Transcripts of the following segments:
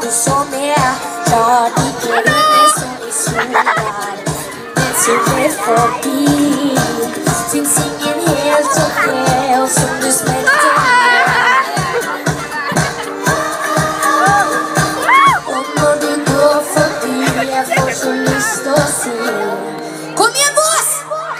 du som klart ikke inne så I solen mens hun ble forbi. Finns ingen helt som det og som du smelter og når du går forbi jeg får så lyst å si kom igjen Voss!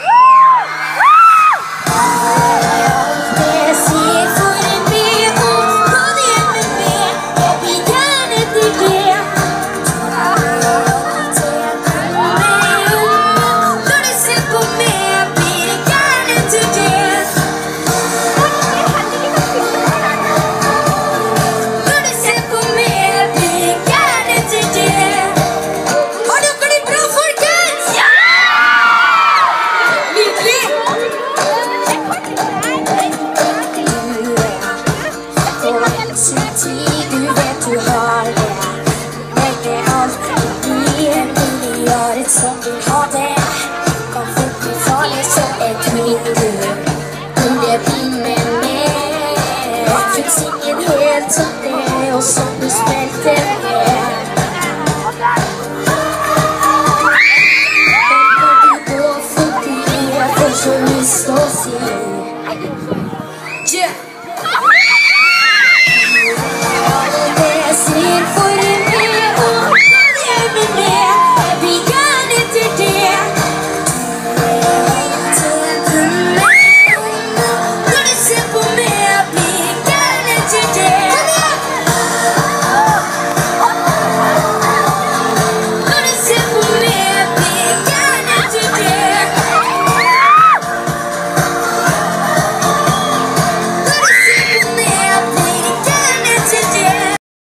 Du vet du har det legger alt I en milliard som vil ha det kan fort bli farlig som et vindu burde bli med finns ingen helt som det og som du smelter med den kan du gå forbi jeg får så lyst å si yeah! For